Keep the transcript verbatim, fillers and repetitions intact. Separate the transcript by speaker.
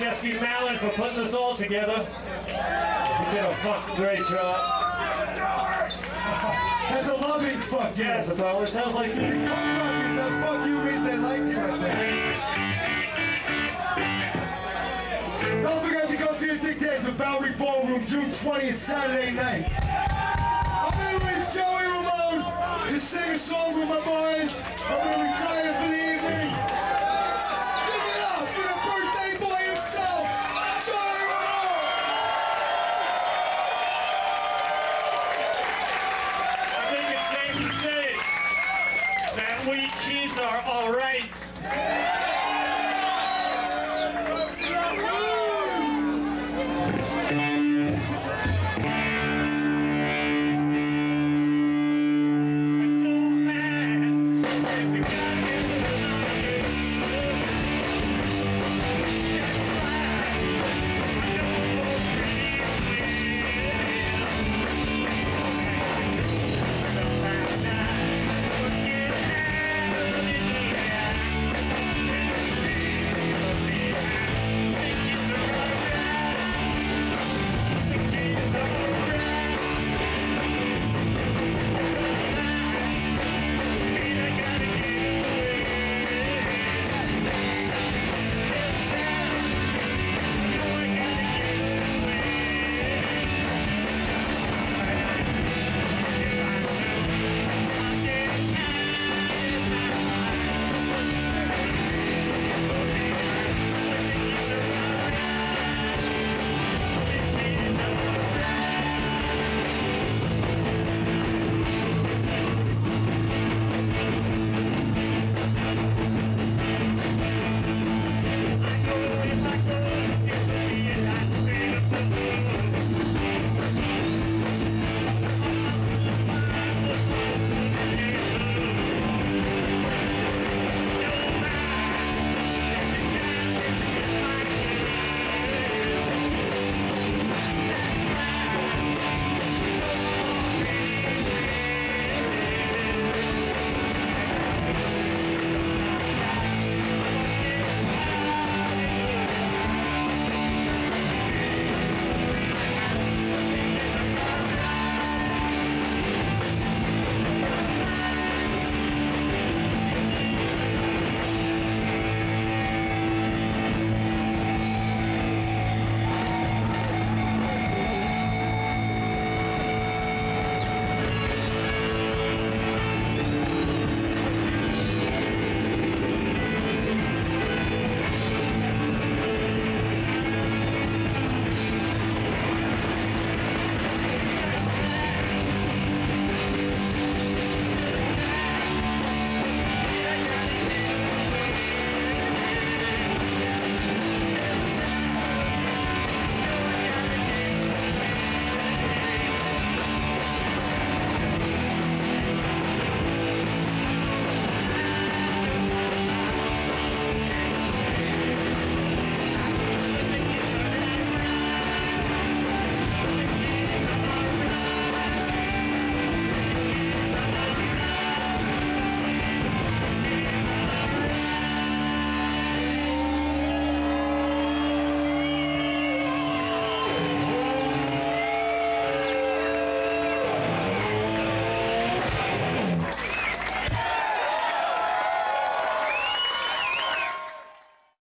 Speaker 1: Jesse Mallon for putting this all together. He did a fucking great job.
Speaker 2: That's a loving fuck you.
Speaker 1: Yes, that's all it sounds like.
Speaker 2: These punk rockers, that fuck you means they like you, I think. Don't forget to come to the Dictators at Bowery Ballroom, June twentieth, Saturday night. I'm gonna leave Joey Ramone to sing a song with my boys. I'm gonna retire for the